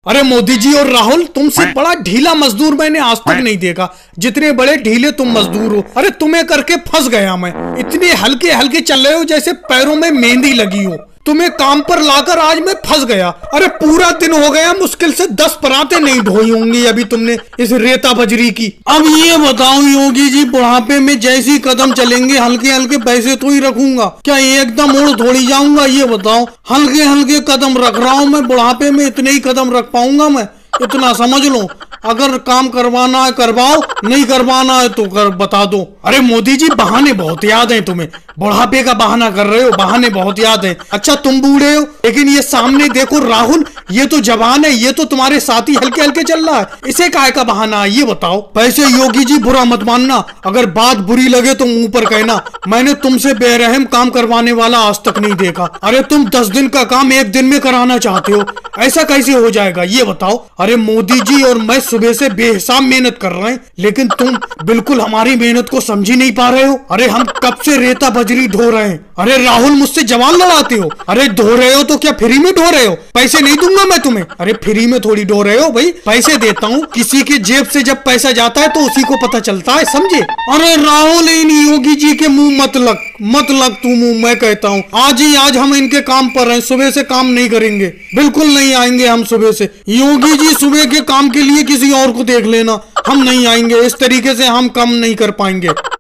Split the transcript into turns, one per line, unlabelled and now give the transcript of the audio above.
अरे मोदी जी और राहुल, तुमसे बड़ा ढीला मजदूर मैंने आज तक नहीं देखा। जितने बड़े ढीले तुम मजदूर हो। अरे तुम्हें करके फंस गया मैं। इतने हल्के हल्के चल रहे हो जैसे पैरों में मेहंदी लगी हो। तुम्हें काम पर लाकर आज मैं फंस गया। अरे पूरा दिन हो गया, मुश्किल से 10 पराते नहीं ढोई होंगी अभी तुमने इस रेता बजरी की। अब ये बताओ योगी जी, बुढ़ापे में जैसी कदम चलेंगे हल्के हल्के पैसे तो ही रखूंगा क्या? एकदम उड़ थोड़ी जाऊंगा? ये बताओ, हल्के हल्के कदम रख रहा हूँ मैं। बुढ़ापे में इतने ही कदम रख पाऊंगा मैं? इतना समझ लो। अगर काम करवाना है करवाओ, नहीं करवाना है तो बता दो। अरे मोदी जी, बहाने बहुत याद हैं तुम्हें। बुढ़ापे का बहाना कर रहे हो, बहाने बहुत याद हैं। अच्छा तुम बूढ़े हो, लेकिन ये सामने देखो राहुल, ये तो जवान है, ये तो तुम्हारे साथ ही हल्के हल्के चल रहा है। इसे काहे का बहाना है ये बताओ। वैसे योगी जी बुरा मत मानना, अगर बात बुरी लगे तो मुंह पर कहना। मैंने तुमसे बेरहम काम करवाने वाला आज तक नहीं देखा। अरे तुम 10 दिन का काम 1 दिन में कराना चाहते हो, ऐसा कैसे हो जाएगा ये बताओ। अरे मोदी जी और मैं सुबह से बेहिसाब मेहनत कर रहे हैं, लेकिन तुम बिल्कुल हमारी मेहनत को समझ ही नहीं पा रहे हो। अरे हम कब से रेता बजरी ढो रहे हैं। अरे राहुल, मुझसे जवान लड़ाते हो। अरे ढो रहे हो तो क्या फ्री में ढो रहे हो? पैसे नहीं दूंगा मैं तुम्हें। अरे फ्री में थोड़ी ढो रहे हो भाई, पैसे देता हूँ। किसी की जेब से जब पैसा जाता है तो उसी को पता चलता है, समझे? अरे राहुल, इन योगी जी के मुंह मत लग तू मुंह। मैं कहता हूँ आज ही आज हम इनके काम पर हैं, सुबह से काम नहीं करेंगे, बिल्कुल नहीं आएंगे हम सुबह से। योगी जी सुबह के काम के लिए किसी और को देख लेना, हम नहीं आएंगे। इस तरीके से हम काम नहीं कर पाएंगे।